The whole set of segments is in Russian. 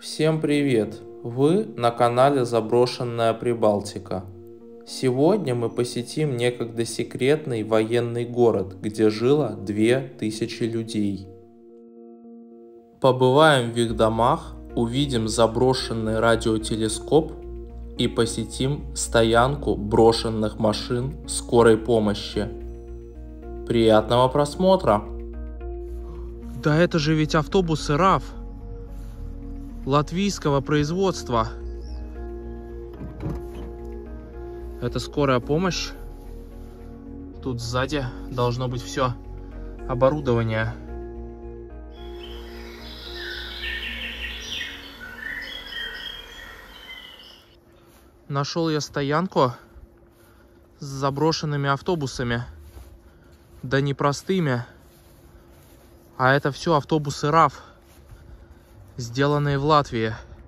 Всем привет! Вы на канале Заброшенная Прибалтика. Сегодня мы посетим некогда секретный военный город, где жило 2000 людей. Побываем в их домах, увидим заброшенный радиотелескоп и посетим стоянку брошенных машин скорой помощи. Приятного просмотра! Да это же ведь автобусы РАФ латвийского производства. Это скорая помощь. Тут сзади должно быть все оборудование. Нашел я стоянку с заброшенными автобусами. Да не простыми, а это все автобусы РАФ, сделанные в Латвии.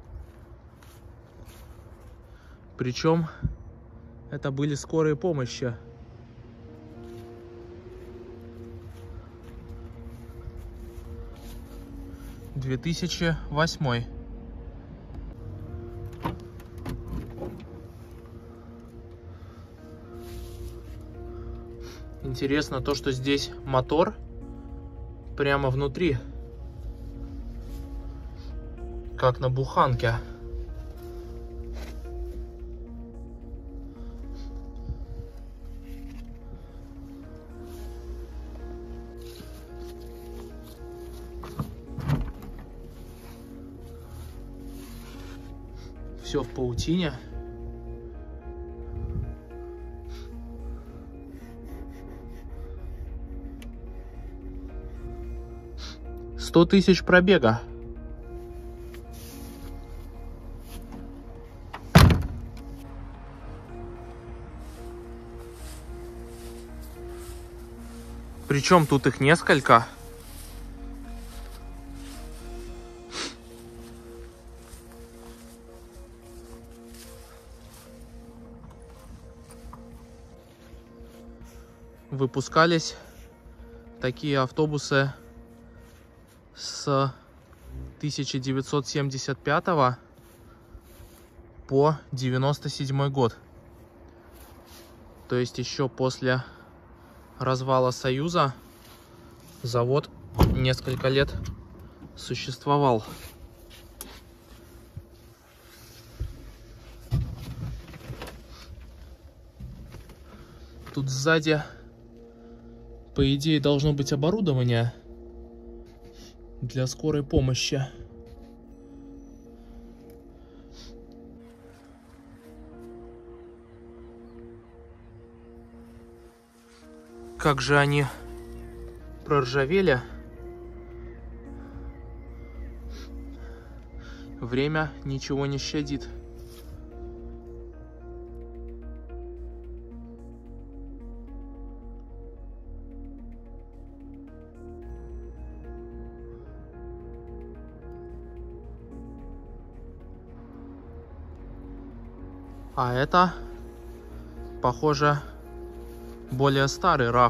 Причем это были скорые помощи. — 2008. Интересно то, что здесь мотор прямо внутри, как на буханке. Все в паутине. — 100 000 пробега. Причем тут их несколько. Выпускались такие автобусы с 1975 по 1997 год. То есть еще после развала Союза завод несколько лет существовал. Тут сзади, по идее, должно быть оборудование для скорой помощи. Как же они проржавели. Время ничего не щадит. А это, похоже, более старый РАФ,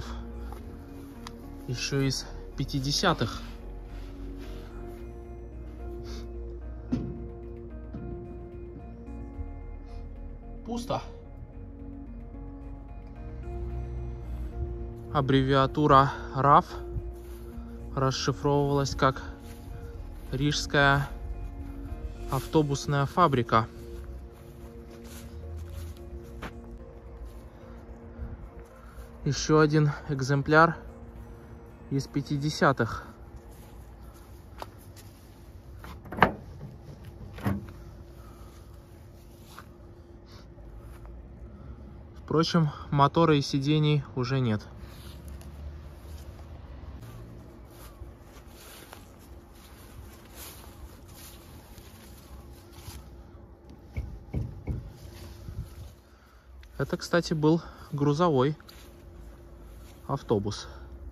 еще из 50-х. Пусто. Аббревиатура РАФ расшифровывалась как Рижская автобусная фабрика. Еще один экземпляр из 50-х. Впрочем, мотора и сидений уже нет. Это, кстати, был грузовой автобус.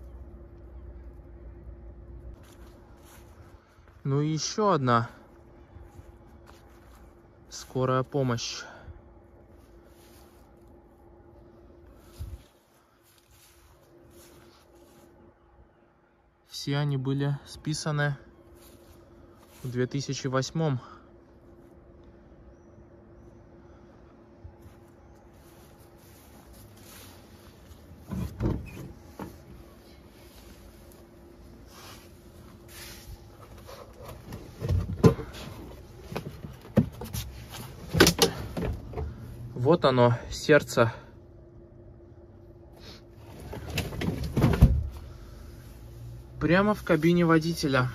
Ну и еще одна скорая помощь. Все они были списаны в 2008 Вот оно, сердце. Прямо в кабине водителя.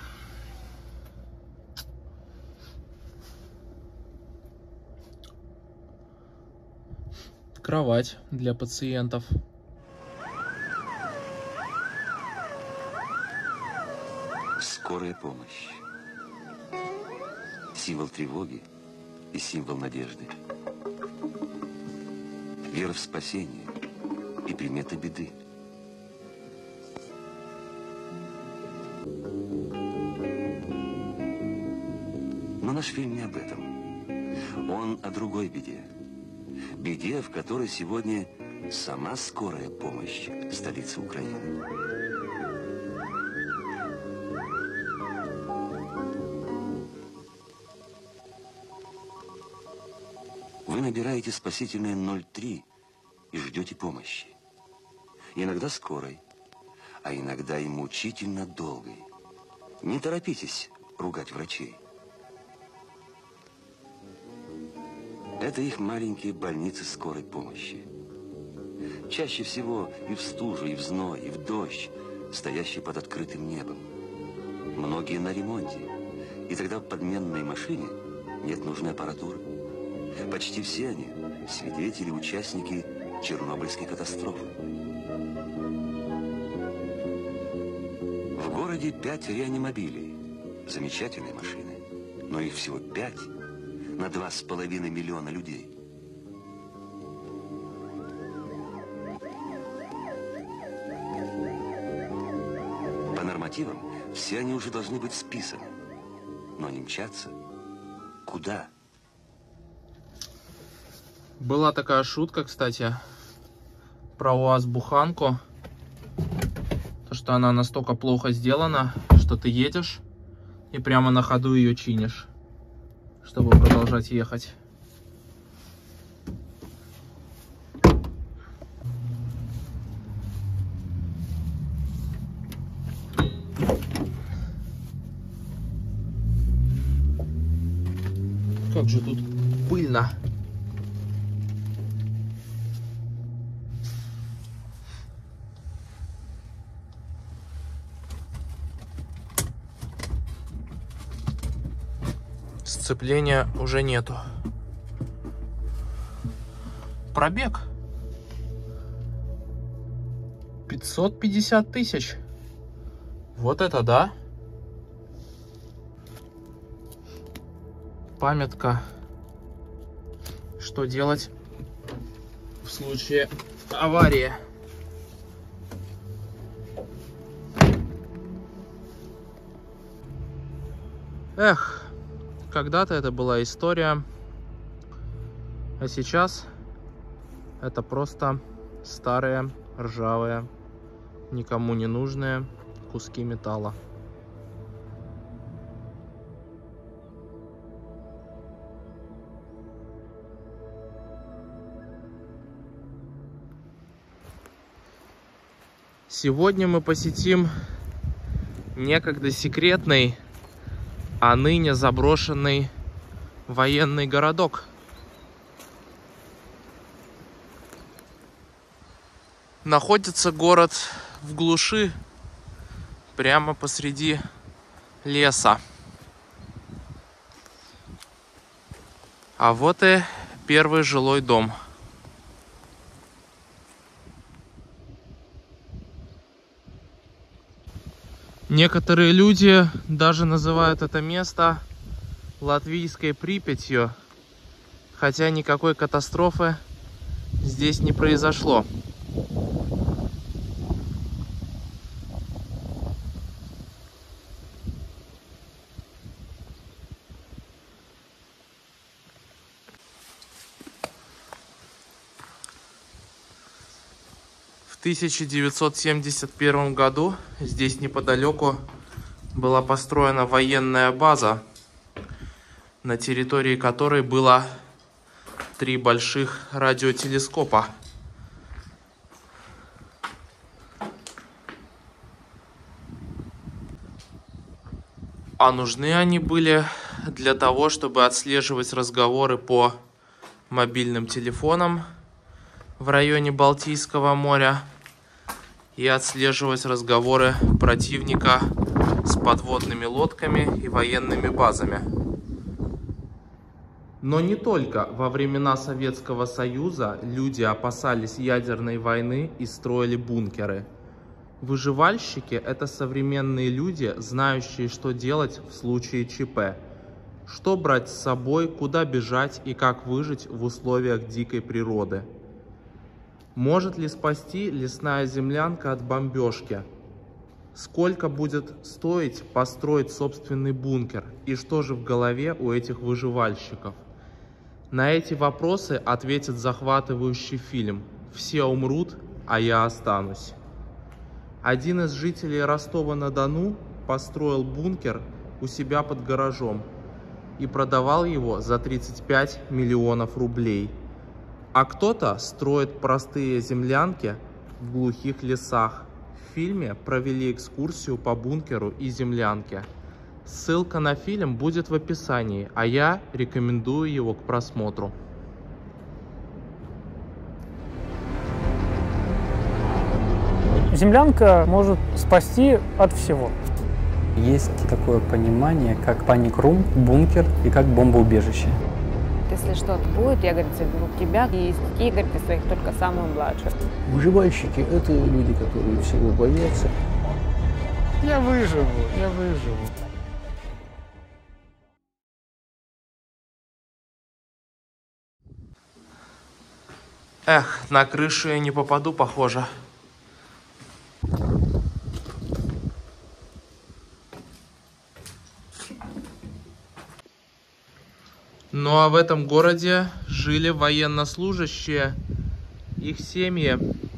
Кровать для пациентов. Скорая помощь. Символ тревоги и символ надежды. Вера в спасение и примета беды. Но наш фильм не об этом. Он о другой беде. Беде, в которой сегодня сама скорая помощь столицы Украины. Вы набираете спасительное 03 и ждете помощи. Иногда скорой, а иногда и мучительно долгой. Не торопитесь ругать врачей. Это их маленькие больницы скорой помощи. Чаще всего и в стужу, и в зной, и в дождь, стоящие под открытым небом. Многие на ремонте, и тогда в подменной машине нет нужной аппаратуры. Почти все они свидетели, участники Чернобыльской катастрофы. В городе 5 реанимобилей. Замечательные машины. Но их всего 5 на 2,5 миллиона людей. По нормативам все они уже должны быть списаны. Но не мчатся. Куда? Была такая шутка, кстати, про УАЗ-буханку. То, что она настолько плохо сделана, что ты едешь и прямо на ходу ее чинишь, чтобы продолжать ехать. Как же тут пыльно. Сцепления уже нету. Пробег 550 тысяч. Вот это да. Памятка. Что делать в случае аварии? Эх, когда-то это была история, а сейчас это просто старые, ржавые, никому не нужные куски металла. Сегодня мы посетим некогда секретный, а ныне заброшенный военный городок. Находится город в глуши, прямо посреди леса. А вот и первый жилой дом. Некоторые люди даже называют это место латвийской Припятью, хотя никакой катастрофы здесь не произошло. В 1971 году здесь неподалеку была построена военная база, на территории которой было 3 больших радиотелескопа. А нужны они были для того, чтобы отслеживать разговоры по мобильным телефоном в районе Балтийского моря и отслеживать разговоры противника с подводными лодками и военными базами. Но не только во времена Советского Союза люди опасались ядерной войны и строили бункеры. Выживальщики – это современные люди, знающие, что делать в случае ЧП. Что брать с собой, куда бежать и как выжить в условиях дикой природы. Может ли спасти лесная землянка от бомбежки? Сколько будет стоить построить собственный бункер? И что же в голове у этих выживальщиков? На эти вопросы ответит захватывающий фильм «Все умрут, а я останусь». Один из жителей Ростова-на-Дону построил бункер у себя под гаражом и продавал его за 35 миллионов рублей. А кто-то строит простые землянки в глухих лесах. В фильме провели экскурсию по бункеру и землянке. Ссылка на фильм будет в описании, а я рекомендую его к просмотру. Землянка может спасти от всего. Есть такое понимание, как паник-рум, бункер и как бомбоубежище. Если что-то будет, я, говорит, заберу тебя и из детей, говорит, из своих только самых младших. Выживальщики – это люди, которые всего боятся. Я выживу, я выживу. Эх, на крышу я не попаду, похоже. Ну а в этом городе жили военнослужащие, их семьи.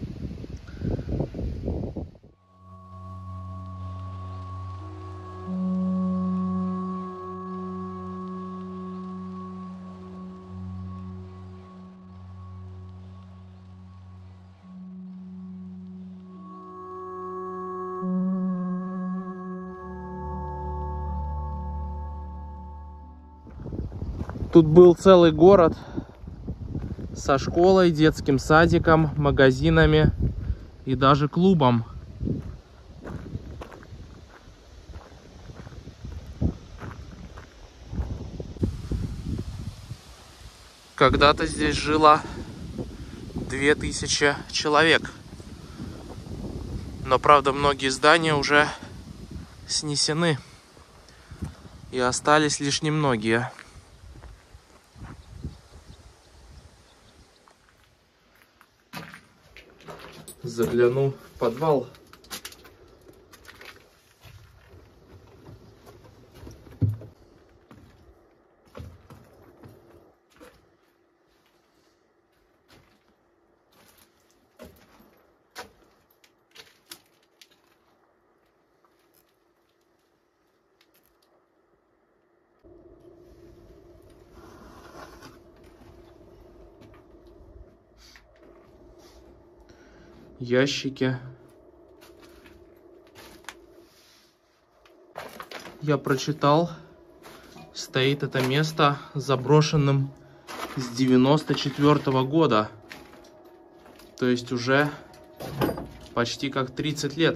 Тут был целый город со школой, детским садиком, магазинами и даже клубом. Когда-то здесь жило 2000 человек. Но, правда, многие здания уже снесены. И остались лишь немногие. Загляну в подвал. Ящики. Я прочитал, стоит это место заброшенным с 94-го года. То есть уже почти как 30 лет.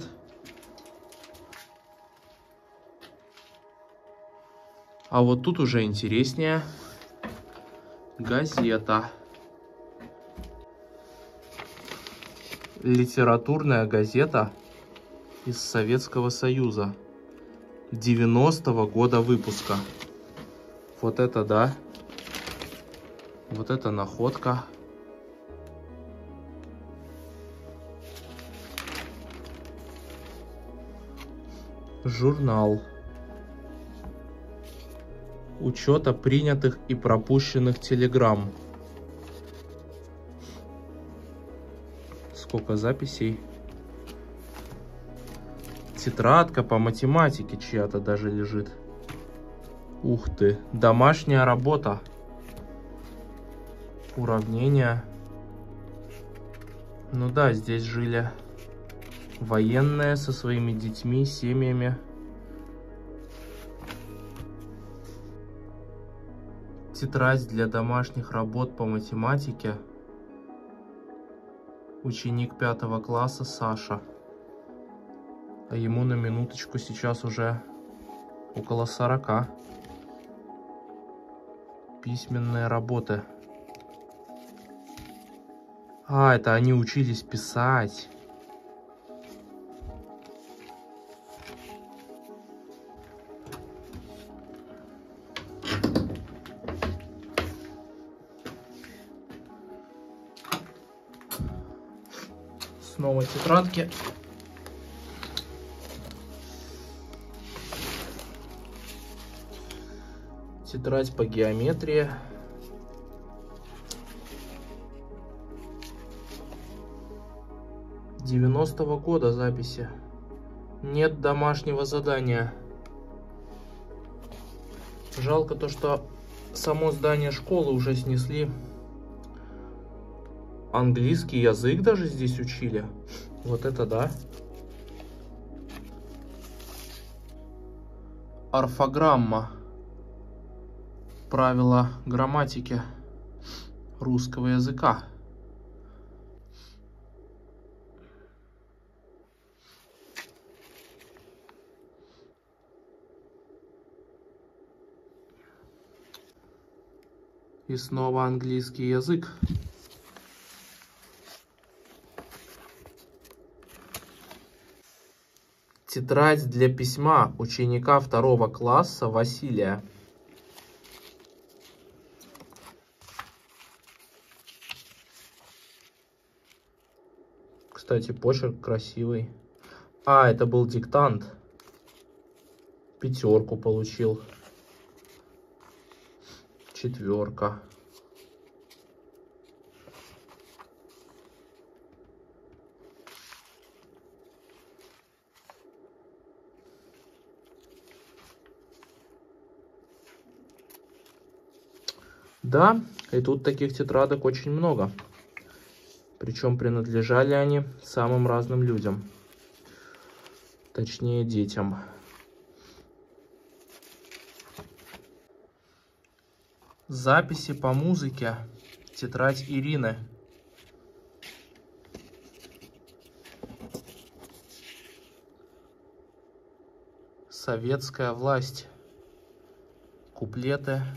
А вот тут уже интереснее. Газета. Литературная газета из Советского Союза 90-го года выпуска. Вот это да. Вот это находка. Журнал. Учета принятых и пропущенных телеграмм. Сколько записей. Тетрадка по математике чья-то даже лежит. Ух ты. Домашняя работа. Уравнения. Ну да, здесь жили военные со своими детьми, семьями. Тетрадь для домашних работ по математике. Ученик 5 класса Саша. А ему на минуточку сейчас уже около 40. Письменные работы. А, это они учились писать. Снова тетрадки. Тетрадь по геометрии. '90-го года записи. Нет домашнего задания. Жалко то, что само здание школы уже снесли. Английский язык даже здесь учили. Вот это да. Орфограмма. Правила грамматики русского языка. И снова английский язык. Тетрадь для письма ученика 2 класса Василия. Кстати, почерк красивый. А, это был диктант. 5 получил. 4. Да, и тут таких тетрадок очень много. Причем принадлежали они самым разным людям. Точнее, детям. Записи по музыке. Тетрадь Ирины. Советская власть. Куплеты.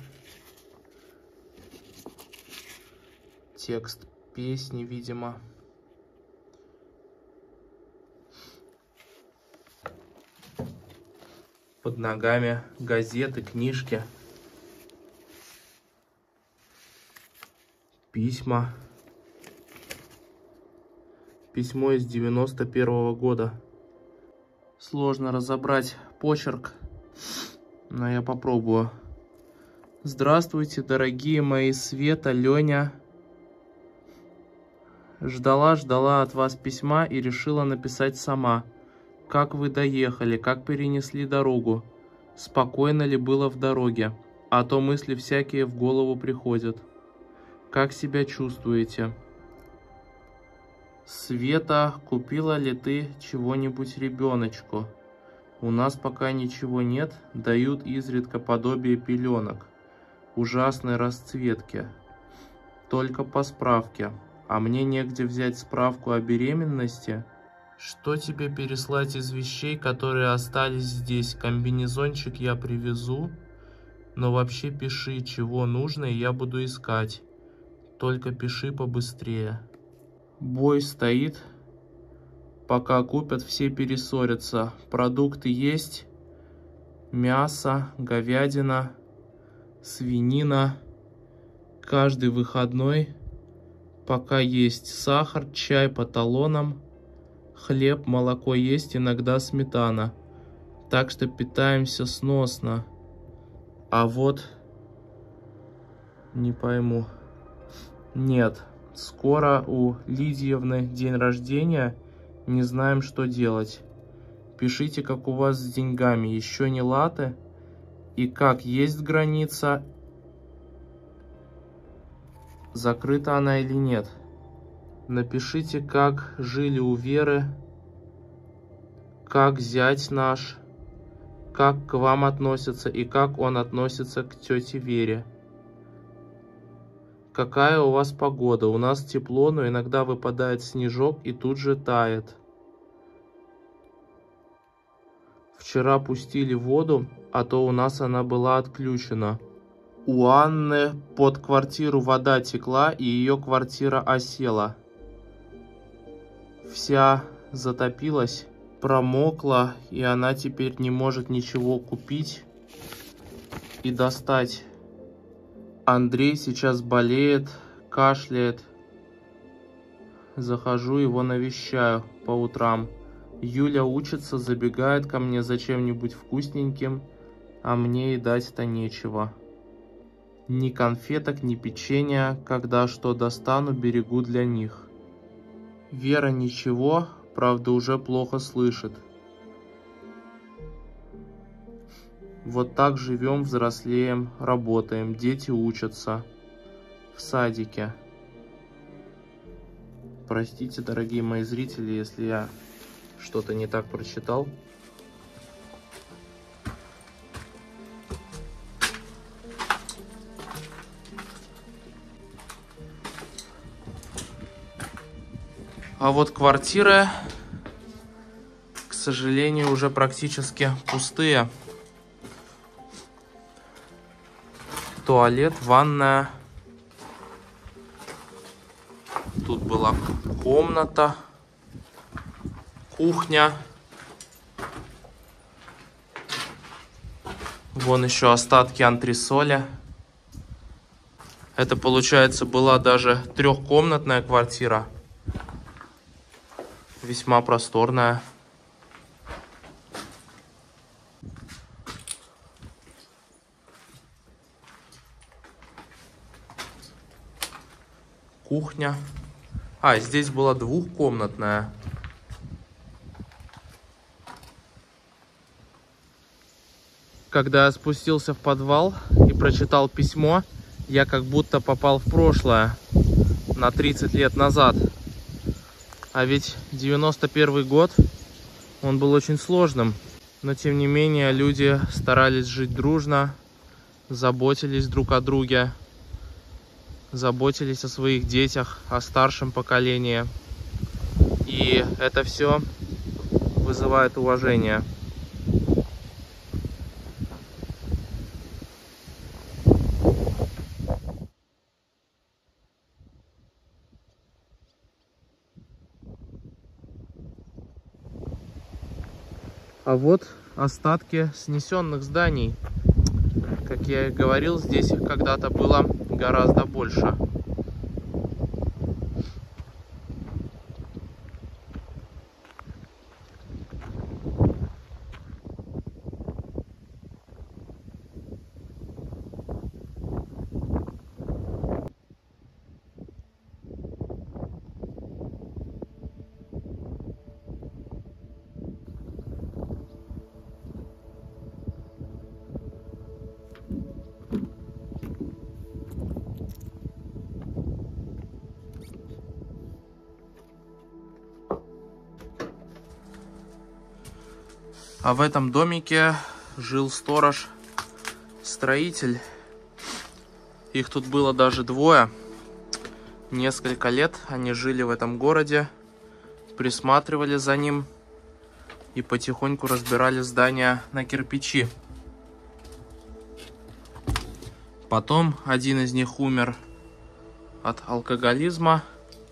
Текст песни, видимо. Под ногами газеты, книжки. Письма. Письмо из 91 года. Сложно разобрать почерк, но я попробую. Здравствуйте, дорогие мои Света, Леня. Ждала от вас письма и решила написать сама. Как вы доехали, как перенесли дорогу, спокойно ли было в дороге, а то мысли всякие в голову приходят. Как себя чувствуете? Света, купила ли ты чего-нибудь ребеночку? У нас пока ничего нет, дают изредка подобие пеленок. Ужасной расцветки. Только по справке. А мне негде взять справку о беременности. Что тебе переслать из вещей, которые остались здесь? Комбинезончик я привезу. Но вообще пиши, чего нужно, и я буду искать. Только пиши побыстрее. Бой стоит. Пока купят, все перессорятся. Продукты есть. Мясо, говядина, свинина. Каждый выходной. Пока есть сахар, чай по талонам. Хлеб, молоко есть, иногда сметана. Так что питаемся сносно. А вот... Не пойму. Нет. Скоро у Лидиевны день рождения. Не знаем, что делать. Пишите, как у вас с деньгами. Еще не латы. И как есть граница. Закрыта она или нет. Напишите, как жили у Веры. Как зять наш. Как к вам относятся и как он относится к тете Вере. Какая у вас погода? У нас тепло, но иногда выпадает снежок и тут же тает. Вчера пустили воду, а то у нас она была отключена. У Анны под квартиру вода текла, и ее квартира осела. Вся затопилась, промокла, и она теперь не может ничего купить и достать. Андрей сейчас болеет, кашляет. Захожу, его навещаю по утрам. Юля учится, забегает ко мне за чем-нибудь вкусненьким, а мне и дать-то нечего. Ни конфеток, ни печенья, когда что достану, берегу для них. Вера ничего, правда уже плохо слышит. Вот так живем, взрослеем, работаем, дети учатся в садике. Простите, дорогие мои зрители, если я что-то не так прочитал. А вот квартиры, к сожалению, уже практически пустые. Туалет, ванная. Тут была комната, кухня. Вон еще остатки антресоля. Это, получается, была даже трехкомнатная квартира. Весьма просторная. Кухня. А, здесь была двухкомнатная. Когда я спустился в подвал и прочитал письмо, я как будто попал в прошлое, на 30 лет назад. А ведь 91 год, он был очень сложным. Но тем не менее люди старались жить дружно, заботились друг о друге, заботились о своих детях, о старшем поколении. И это все вызывает уважение. А вот остатки снесенных зданий. Как я и говорил, здесь их когда-то было гораздо больше. А в этом домике жил сторож-строитель. Их тут было даже двое. Несколько лет они жили в этом городе, присматривали за ним и потихоньку разбирали здания на кирпичи. Потом один из них умер от алкоголизма,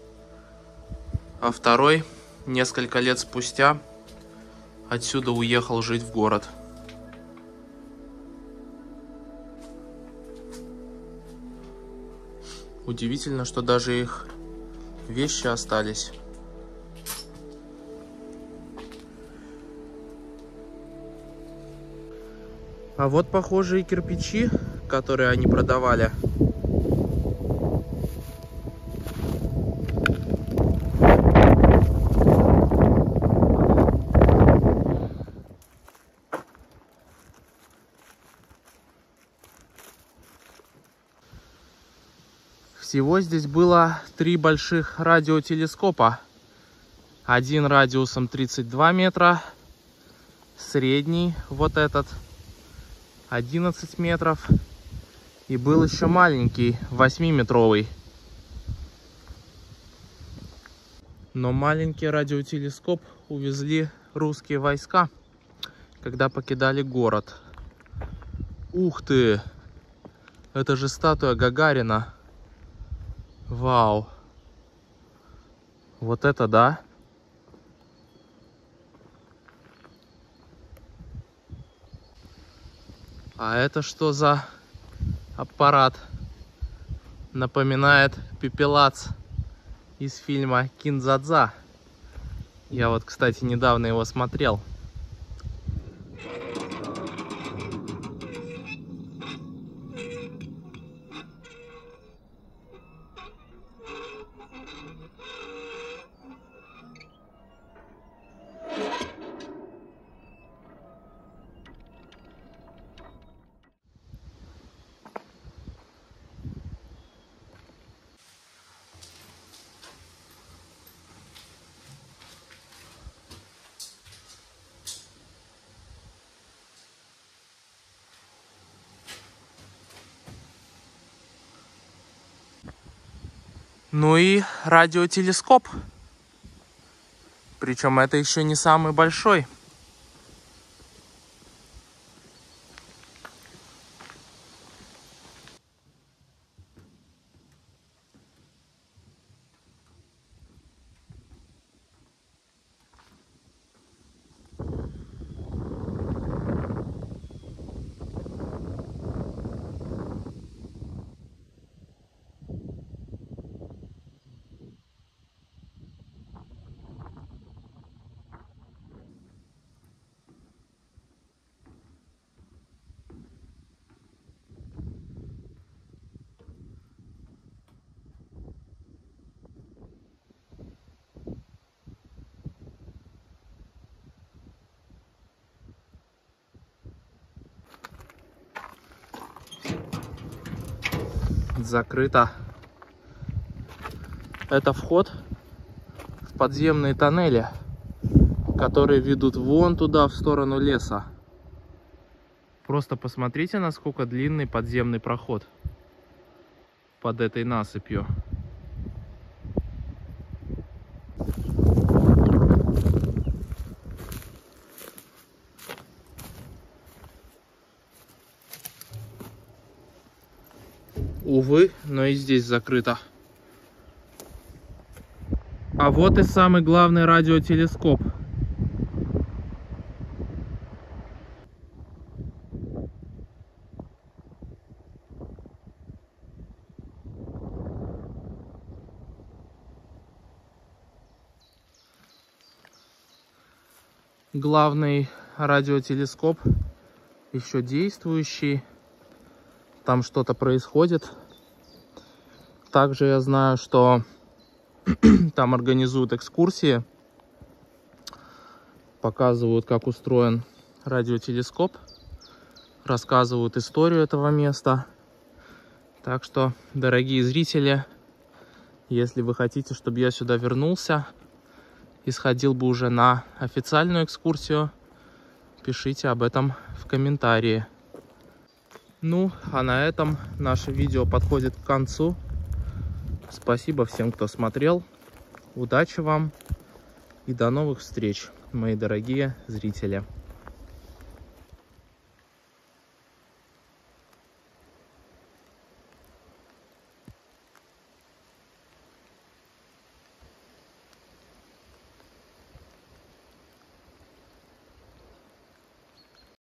а второй несколько лет спустя отсюда уехал жить в город. Удивительно, что даже их вещи остались. А вот похожие кирпичи, которые они продавали. Всего здесь было 3 больших радиотелескопа. Один радиусом 32 метра, средний вот этот 11 метров И был еще маленький, 8-метровый. Но маленький радиотелескоп увезли русские войска, когда покидали город. Ух ты! Это же статуя Гагарина. Вау! Вот это да! А это что за аппарат? Напоминает пепелац из фильма «Кин-дза-дза». Я вот, кстати, недавно его смотрел. Ну и радиотелескоп. Причем это еще не самый большой. Закрыто. Это вход в подземные тоннели, которые ведут вон туда, в сторону леса. Просто посмотрите, насколько длинный подземный проход под этой насыпью. Увы, но и здесь закрыто. А вот и самый главный радиотелескоп. Главный радиотелескоп еще действующий. Там что-то происходит. Также я знаю, что там организуют экскурсии, показывают, как устроен радиотелескоп, рассказывают историю этого места. Так что, дорогие зрители, если вы хотите, чтобы я сюда вернулся и сходил бы уже на официальную экскурсию, пишите об этом в комментарии. Ну, а на этом наше видео подходит к концу. Спасибо всем, кто смотрел. Удачи вам и до новых встреч, мои дорогие зрители.